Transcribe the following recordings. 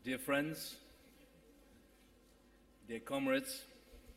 Dear friends, dear comrades,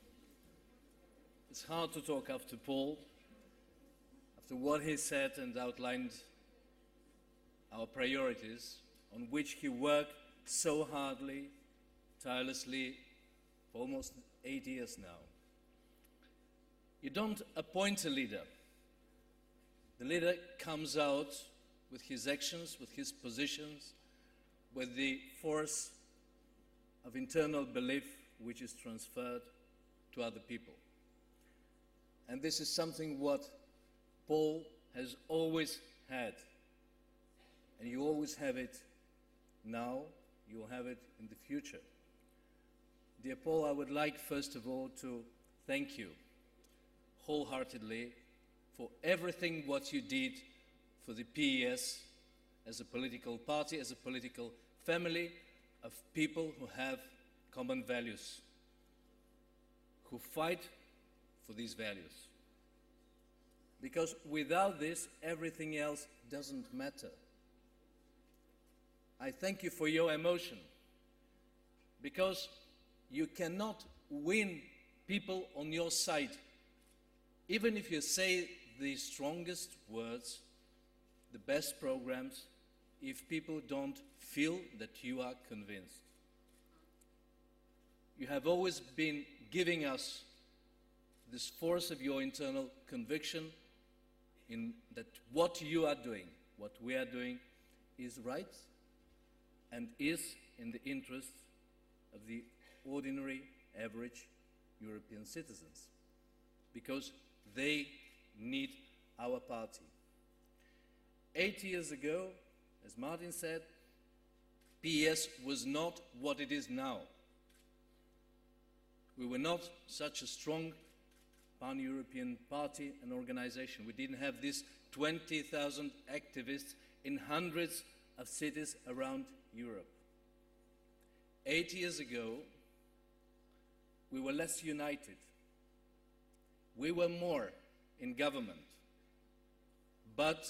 it's hard to talk after Paul, after what he said and outlined our priorities on which he worked so hardly, tirelessly, for almost 8 years now. You don't appoint a leader. The leader comes out with his actions, with his positions, with the force of internal belief which is transferred to other people. And this is something what Paul has always had. And you always have it now, you will have it in the future. Dear Paul, I would like first of all to thank you wholeheartedly for everything what you did for the PES as a political party, as a political family of people who have common values, who fight for these values. Because without this, everything else doesn't matter. I thank you for your emotion, because you cannot win people on your side, even if you say the strongest words, the best programs, if people don't feel that you are convinced. You have always been giving us this force of your internal conviction in that what you are doing, what we are doing, is right and is in the interest of the ordinary, average European citizens, because they need our party. 8 years ago, as Martin said, PES was not what it is now. We were not such a strong pan-European party and organization. We didn't have these 20,000 activists in hundreds of cities around Europe. 8 years ago, we were less united. We were more in government, but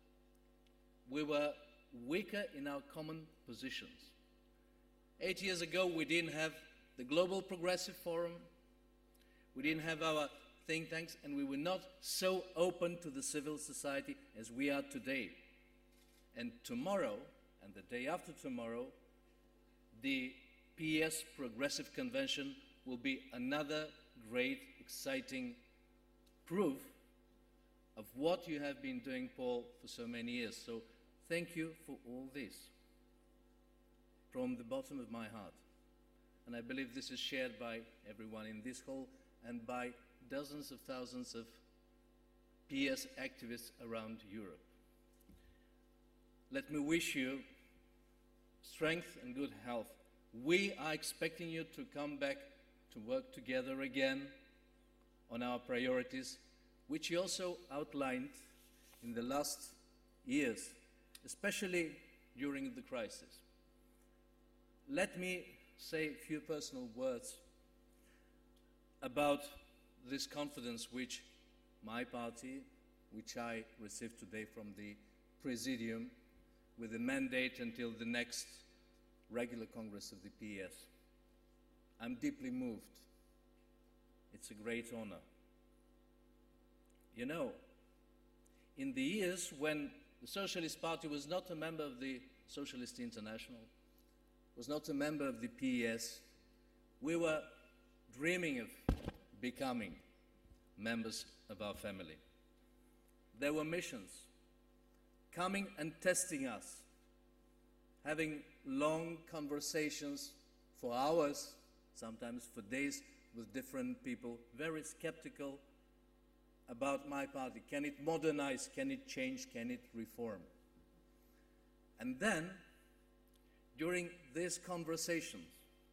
we were weaker in our common positions. 8 years ago, we didn't have the Global Progressive Forum, we didn't have our think tanks, and we were not so open to the civil society as we are today. And tomorrow, and the day after tomorrow, the PES Progressive Convention will be another great, exciting proof of what you have been doing, Paul, for so many years. So thank you for all this from the bottom of my heart. And I believe this is shared by everyone in this hall and by dozens of thousands of PES activists around Europe. Let me wish you strength and good health. We are expecting you to come back to work together again on our priorities, which you also outlined in the last years, especially during the crisis. Let me say a few personal words about this confidence which my party, which I received today from the Presidium, with a mandate until the next regular Congress of the PES. I'm deeply moved. It's a great honor. You know, in the years when the Socialist Party was not a member of the Socialist International, was not a member of the PES, we were dreaming of becoming members of our family. There were missions coming and testing us, having long conversations for hours, sometimes for days, with different people, very skeptical about my party. Can it modernize? Can it change? Can it reform? And then, during these conversations,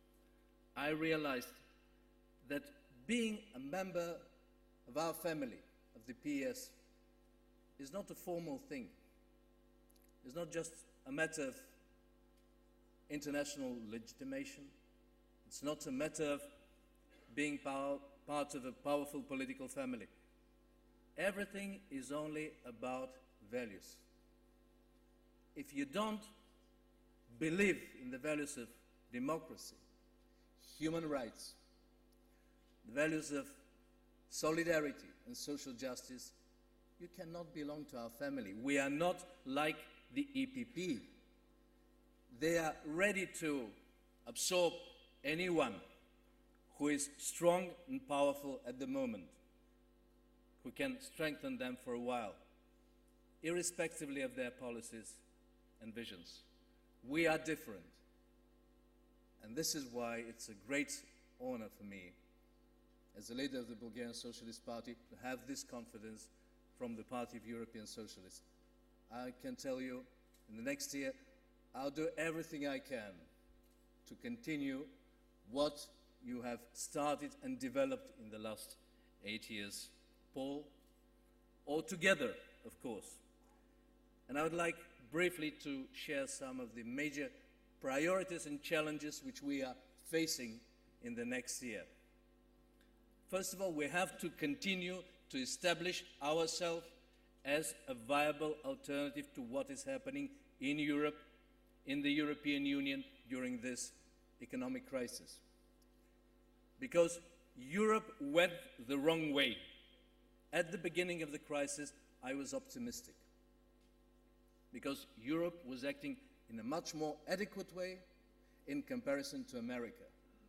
I realized that being a member of our family, of the PES, is not a formal thing. It's not just a matter of international legitimation. It's not a matter of being part of a powerful political family. Everything is only about values. If you don't believe in the values of democracy, human rights, the values of solidarity and social justice, you cannot belong to our family. We are not like the EPP. They are ready to absorb anyone who is strong and powerful at the moment, who can strengthen them for a while, irrespectively of their policies and visions. We are different. And this is why it's a great honor for me, as the leader of the Bulgarian Socialist Party, to have this confidence from the Party of European Socialists. I can tell you, in the next year, I'll do everything I can to continue what you have started and developed in the last 8 years, Paul, all together, of course. And I would like briefly to share some of the major priorities and challenges which we are facing in the next year. First of all, we have to continue to establish ourselves as a viable alternative to what is happening in Europe, in the European Union during this economic crisis. Because Europe went the wrong way. At the beginning of the crisis, I was optimistic, because Europe was acting in a much more adequate way in comparison to America.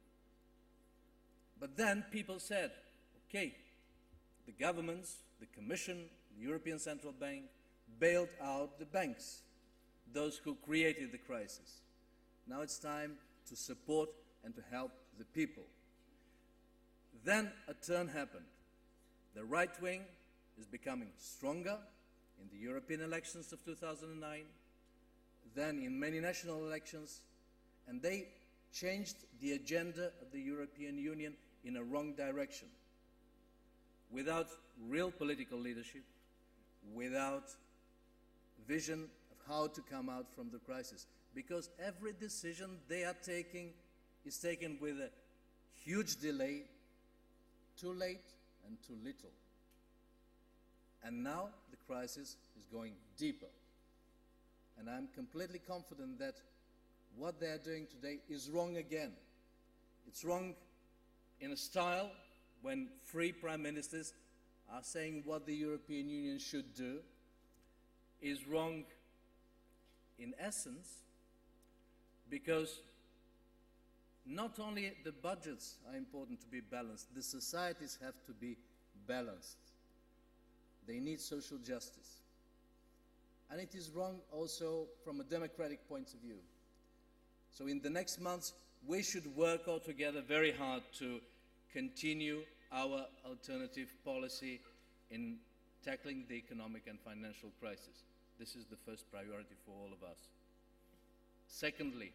But then people said, okay, the governments, the Commission, the European Central Bank bailed out the banks, those who created the crisis. Now it's time to support and to help the people. Then a turn happened. The right wing is becoming stronger in the European elections of 2009, then in many national elections, and they changed the agenda of the European Union in a wrong direction. Without real political leadership, without vision of how to come out from the crisis. Because every decision they are taking is taken with a huge delay, too late and too little. And now the crisis is going deeper. And I'm completely confident that what they are doing today is wrong again. It's wrong in a style when three prime ministers are saying what the European Union should do, is wrong in essence, because not only the budgets are important to be balanced, the societies have to be balanced. They need social justice. And it is wrong also from a democratic point of view. So in the next months, we should work all together very hard to continue our alternative policy in tackling the economic and financial crisis. This is the first priority for all of us. Secondly,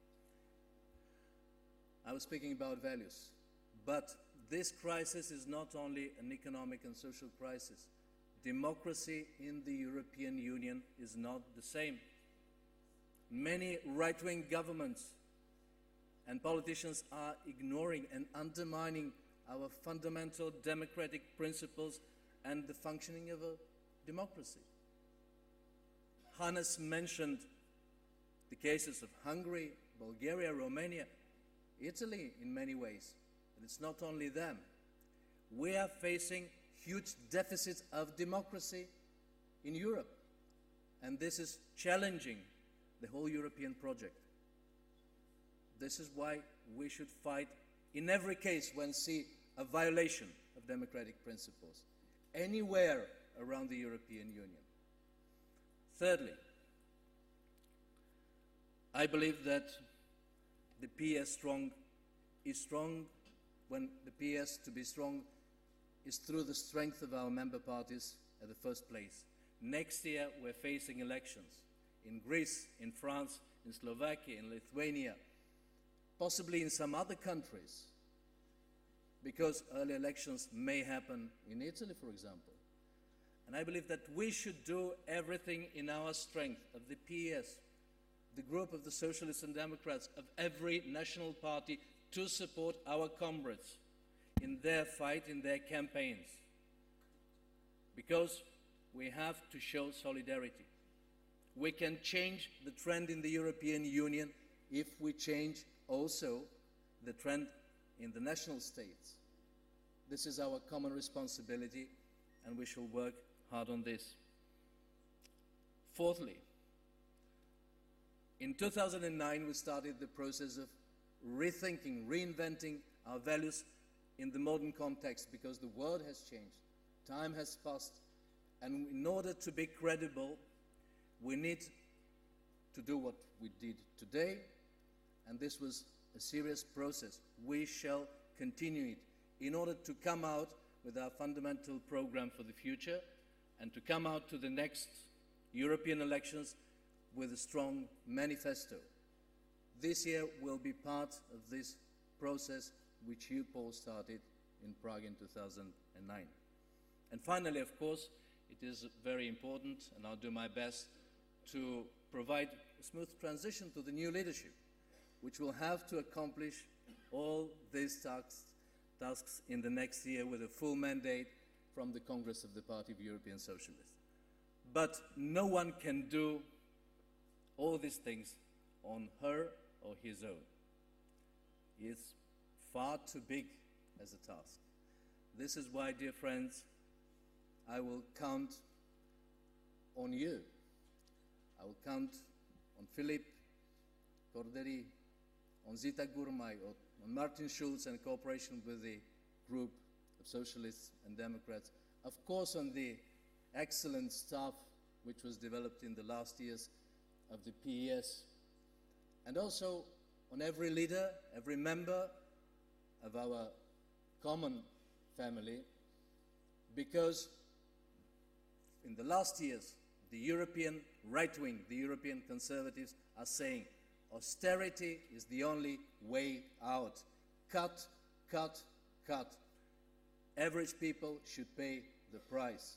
I was speaking about values, but this crisis is not only an economic and social crisis. Democracy in the European Union is not the same. Many right-wing governments and politicians are ignoring and undermining our fundamental democratic principles and the functioning of a democracy. Hannes mentioned the cases of Hungary, Bulgaria, Romania, Italy in many ways, but it's not only them. We are facing huge deficits of democracy in Europe, and this is challenging the whole European project. This is why we should fight in every case when we see a violation of democratic principles anywhere around the European Union. Thirdly, I believe that the PS is strong when the PS to be strong is through the strength of our member parties at the first place. Next year we're facing elections in Greece, in France, in Slovakia, in Lithuania, possibly in some other countries, because early elections may happen in Italy, for example. And I believe that we should do everything in our strength of the PS, the group of the Socialists and Democrats, of every national party, to support our comrades in their fight, in their campaigns. Because we have to show solidarity. We can change the trend in the European Union if we change also the trend in the national states. This is our common responsibility, and we shall work hard on this. Fourthly, in 2009 we started the process of rethinking, reinventing our values in the modern context, because the world has changed, time has passed, and in order to be credible, we need to do what we did today, and this was a serious process. We shall continue it in order to come out with our fundamental program for the future and to come out to the next European elections with a strong manifesto. This year will be part of this process which you, Paul, started in Prague in 2009. And finally, of course, it is very important, and I'll do my best to provide a smooth transition to the new leadership, which will have to accomplish all these tasks in the next year with a full mandate from the Congress of the Party of European Socialists. But no one can do all these things on her or his own. It's far too big as a task. This is why, dear friends, I will count on you. I will count on Philip Corderi, on Zita Gurmai, on Martin Schulz and cooperation with the group of Socialists and Democrats. Of course, on the excellent staff which was developed in the last years of the PES, and also on every leader, every member of our common family, because in the last years, the European right wing, the European conservatives are saying austerity is the only way out. Cut, cut, cut. Average people should pay the price.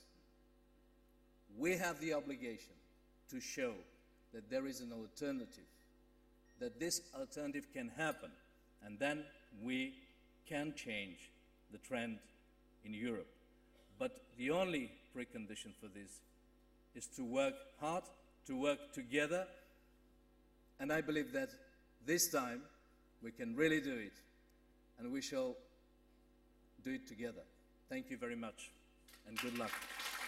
We have the obligation to show that there is an alternative, that this alternative can happen, and then we can change the trend in Europe. But the only precondition for this is to work hard, to work together, and I believe that this time we can really do it, and we shall do it together. Thank you very much, and good luck.